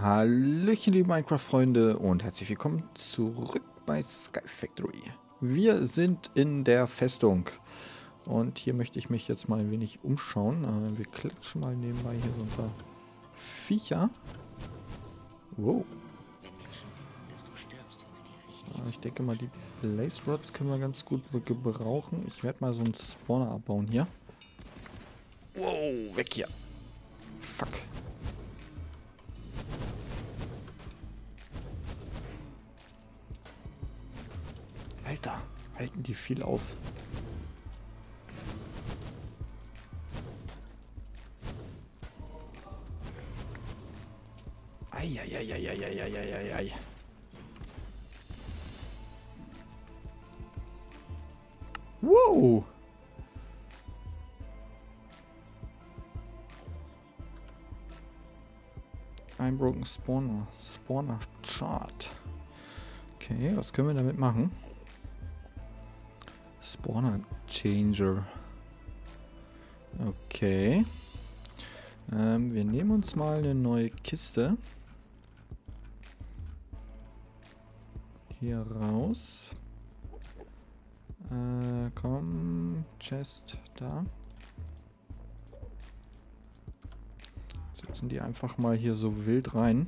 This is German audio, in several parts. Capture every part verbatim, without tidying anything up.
Hallöchen, liebe Minecraft-Freunde und herzlich willkommen zurück bei Sky Factory. Wir sind in der Festung und hier möchte ich mich jetzt mal ein wenig umschauen. Äh, wir klatschen mal nebenbei hier so ein paar Viecher. Wow. Äh, ich denke mal, die Blaze Rods können wir ganz gut gebrauchen. Ich werde mal so einen Spawner abbauen hier. Wow, weg hier. Fuck. Alter, halten die viel aus. Eieieiei. Wow. Ein Broken Spawner. Spawner Chart. Okay, was können wir damit machen? Spawner Changer. Okay. Ähm, wir nehmen uns mal eine neue Kiste. Hier raus. Äh, komm. Chest da. Setzen die einfach mal hier so wild rein.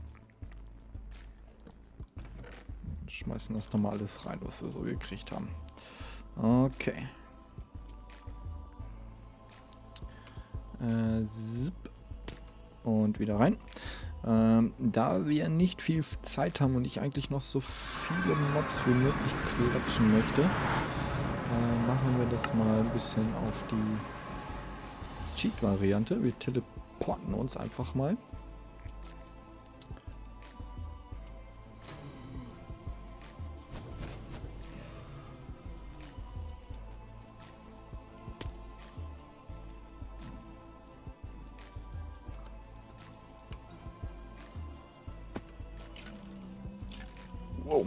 Schmeißen das nochmal alles rein, was wir so gekriegt haben. Okay. Äh, zip. Und wieder rein. Ähm, da wir nicht viel Zeit haben und ich eigentlich noch so viele Mobs wie möglich klatschen möchte, äh, machen wir das mal ein bisschen auf die Cheat-Variante. Wir teleporten uns einfach mal. Wow.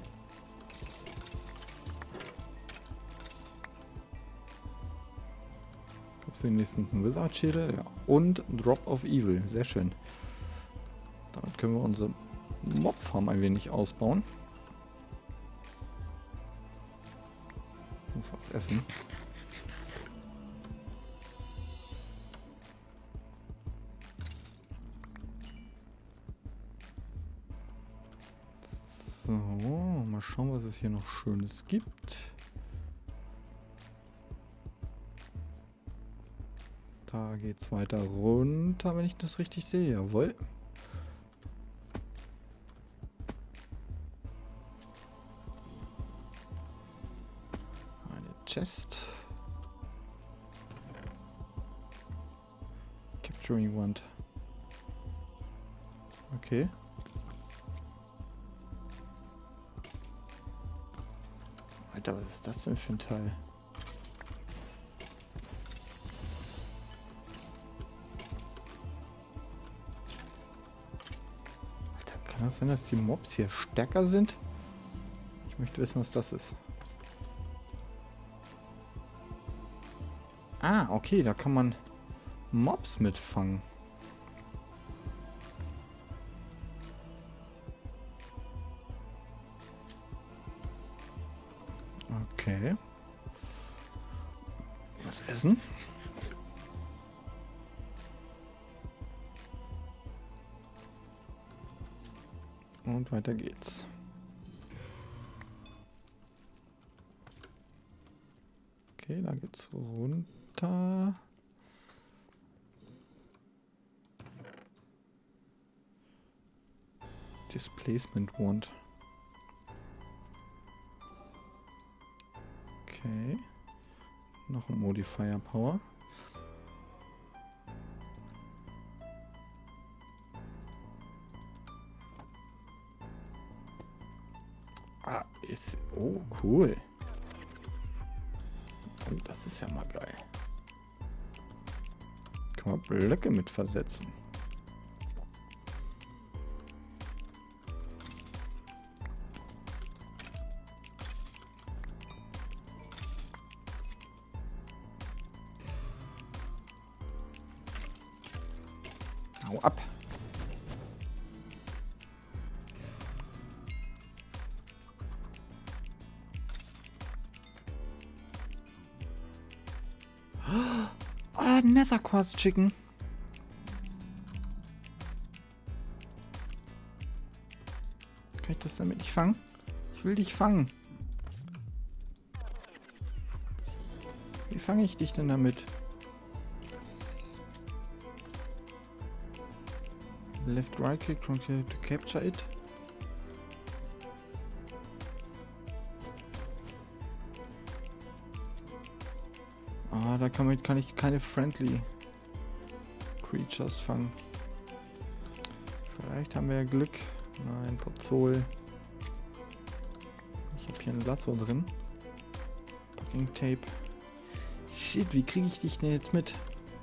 Gab es wenigstens einen Wizard-Schädel? Ja. Und Drop of Evil. Sehr schön. Damit können wir unsere Mob-Farm ein wenig ausbauen. Muss was essen. So, mal schauen, was es hier noch Schönes gibt. Da geht es weiter runter, wenn ich das richtig sehe. Jawohl. Eine Chest. Capturing Wand. Okay. Alter, was ist das denn für ein Teil? Alter, kann das sein, dass die Mobs hier stärker sind? Ich möchte wissen, was das ist. Ah, okay, da kann man Mobs mitfangen. Okay. Was essen? Und weiter geht's. Okay, da geht's runter. Displacement Wand. Okay. Noch ein Modifier Power. Ah, ist... Oh, cool. Oh, das ist ja mal geil. Kann man Blöcke mit versetzen. Hau ab. Ah, Nether Quartz Chicken. Kann ich das damit nicht fangen? Ich will dich fangen. Wie fange ich dich denn damit? Left right click to capture it. Ah, da kann, man, kann ich keine friendly Creatures fangen. Vielleicht haben wir ja Glück. Nein, Pozol. Ich habe hier ein Lasso drin. Packing Tape. Shit, wie kriege ich dich denn jetzt mit?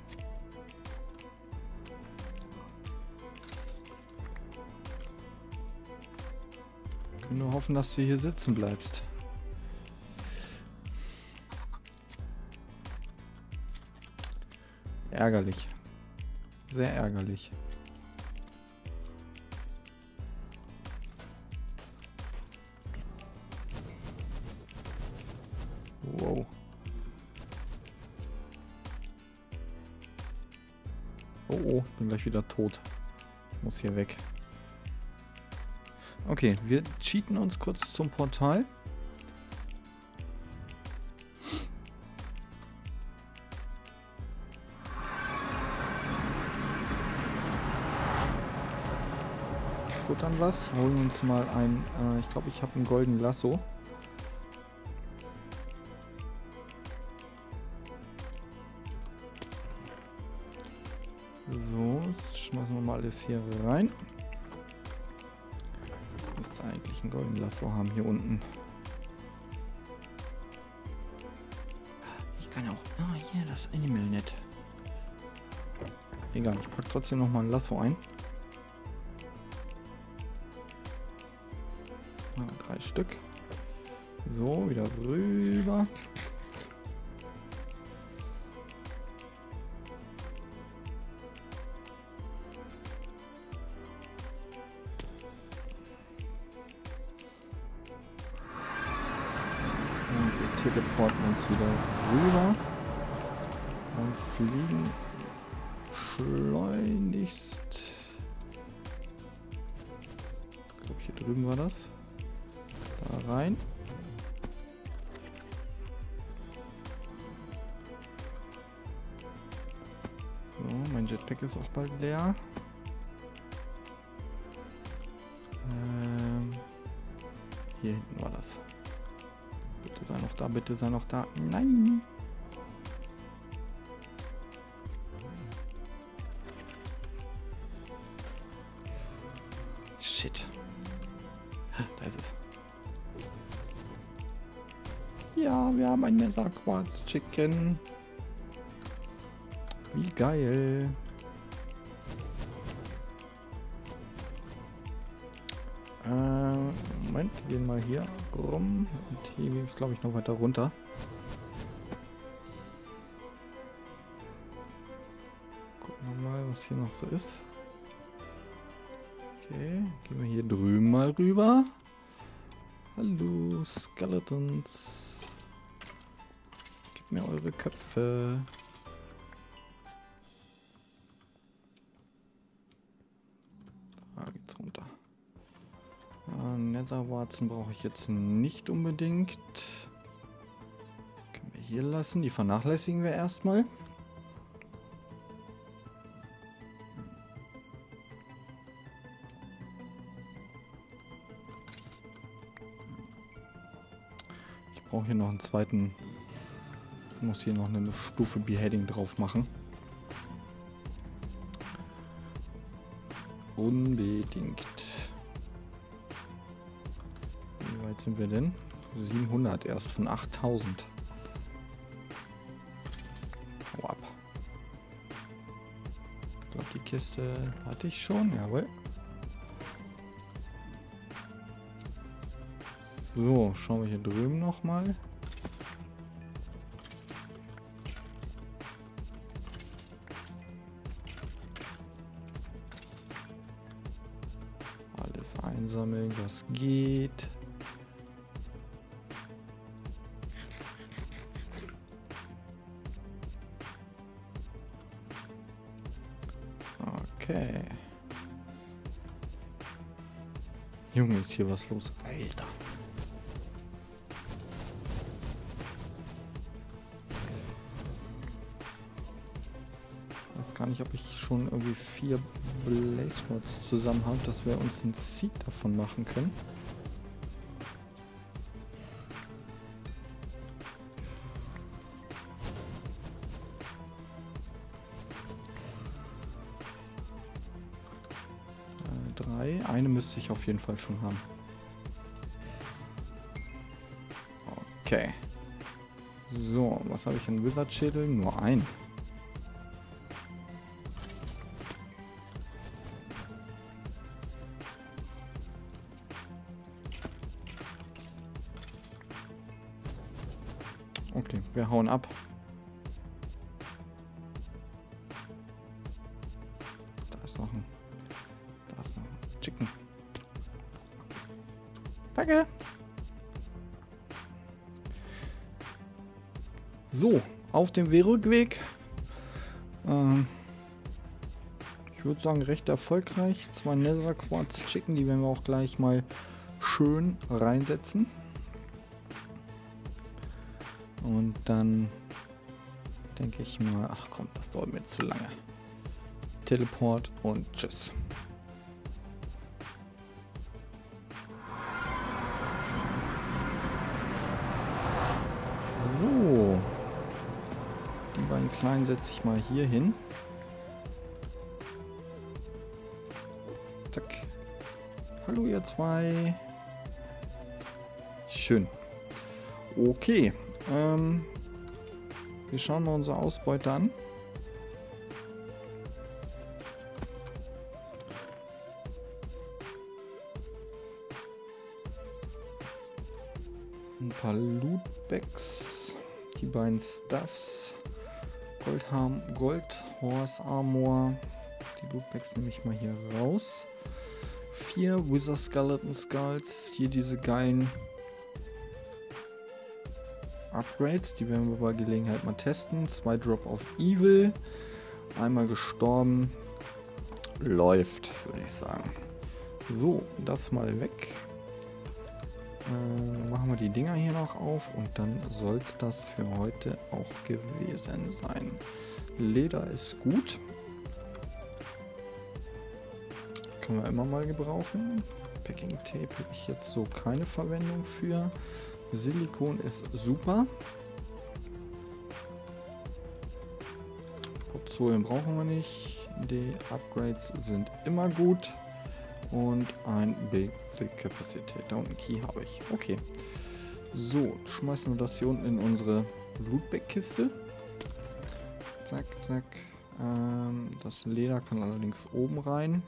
Ich kann nur hoffen, dass du hier sitzen bleibst. Ärgerlich. Sehr ärgerlich. Wow. Oh oh, bin gleich wieder tot. Ich muss hier weg. Okay, wir cheaten uns kurz zum Portal. Futtern was, holen uns mal ein, äh, ich glaube ich habe ein golden Lasso. So, jetzt schmeißen wir mal alles hier rein. Müsste eigentlich ein golden Lasso haben hier unten. Ich kann auch, ah hier, das Animal Net. Egal, ich packe trotzdem noch mal ein Lasso ein. Drei Stück. So, wieder rüber. Und wir teleporten uns wieder rüber und fliegen schleunigst. Ich glaube, hier drüben war das. Da rein. So, mein Jetpack ist auch bald leer. Ähm, hier hinten war das. Bitte sei noch da, bitte sei noch da. Nein! Shit. Da ist es. Ja, wir haben ein Nether Quartz Chicken. Wie geil. Äh, Moment, wir gehen mal hier rum. Und hier ging es, glaube ich, noch weiter runter. Gucken wir mal, was hier noch so ist. Okay, gehen wir hier drüben mal rüber. Hallo, Skeletons. Gebt mir eure Köpfe. Da geht's runter. Äh, Netherwarzen brauche ich jetzt nicht unbedingt. Können wir hier lassen. Die vernachlässigen wir erstmal. Ich brauche hier noch einen zweiten. Ich muss hier noch eine Stufe Beheading drauf machen. Unbedingt. Wie weit sind wir denn? siebenhundert erst von achttausend. Hau ab. Ich glaube, die Kiste hatte ich schon. Jawohl. So, schauen wir hier drüben nochmal. Alles einsammeln, was geht. Junge, ist hier was los? Alter. Ich weiß gar nicht, ob ich schon irgendwie vier Blaze Rods zusammen habe, dass wir uns ein Seed davon machen können. Äh, drei. Eine müsste ich auf jeden Fall schon haben. Okay. So, was habe ich in Wizard-Schädel? Nur ein. Okay, wir hauen ab. Da ist noch ein... Da ist noch ein Chicken. Danke! So, auf dem Rückweg. Ähm, ich würde sagen, recht erfolgreich. Zwei Nether Quartz Chicken, die werden wir auch gleich mal schön reinsetzen. Und dann denke ich mal, ach komm, das dauert mir jetzt zu lange. Teleport und tschüss. So. Die beiden kleinen setze ich mal hier hin. Zack. Hallo ihr zwei. Schön. Okay. Ähm, wir schauen mal unsere Ausbeute an. Ein paar Lootbags. Die beiden Stuffs. Goldharm, Gold Horse Armor. Die Lootbags nehme ich mal hier raus. Vier Wither Skeleton Skulls. Hier diese geilen Upgrades, die werden wir bei Gelegenheit mal testen. Zwei Drop of Evil. Einmal gestorben. Läuft, würde ich sagen. So, das mal weg. Äh, machen wir die Dinger hier noch auf und dann soll es das für heute auch gewesen sein. Leder ist gut. Können wir immer mal gebrauchen. Packing Tape habe ich jetzt so keine Verwendung für. Silikon ist super. Portfolien brauchen wir nicht. Die Upgrades sind immer gut. Und ein Basic Kapazität. Da unten Key habe ich. Okay. So, schmeißen wir das hier unten in unsere Lootbag-Kiste. Zack, zack. Ähm, das Leder kann allerdings oben rein.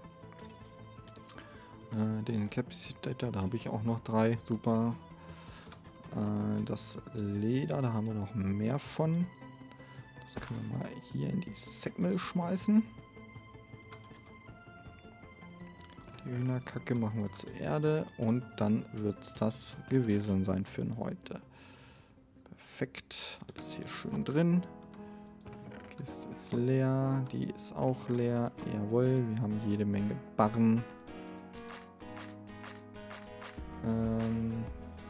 Äh, den Capacitator, da habe ich auch noch drei. Super. Das Leder, da haben wir noch mehr von. Das können wir mal hier in die Säckmüll schmeißen. Die Hühnerkacke machen wir zur Erde und dann wird es das gewesen sein für heute. Perfekt, alles hier schön drin. Die Kiste ist leer, die ist auch leer. Jawohl, wir haben jede Menge Barren. Ähm...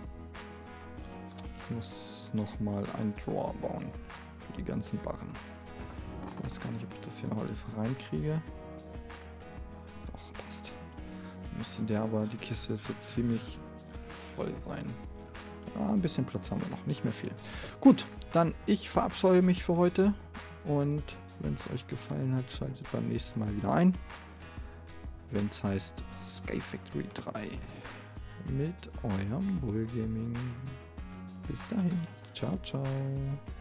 Ich muss nochmal einen Drawer bauen für die ganzen Barren. Ich weiß gar nicht, ob ich das hier noch alles reinkriege. Doch, passt. Müsste der aber, die Kiste wird ziemlich voll sein. Ja, ein bisschen Platz haben wir noch, nicht mehr viel. Gut, dann ich verabscheue mich für heute und wenn es euch gefallen hat, schaltet beim nächsten Mal wieder ein. Wenn es heißt Sky Factory drei mit eurem Bull Gaming. Bis dahin. Ciao, ciao.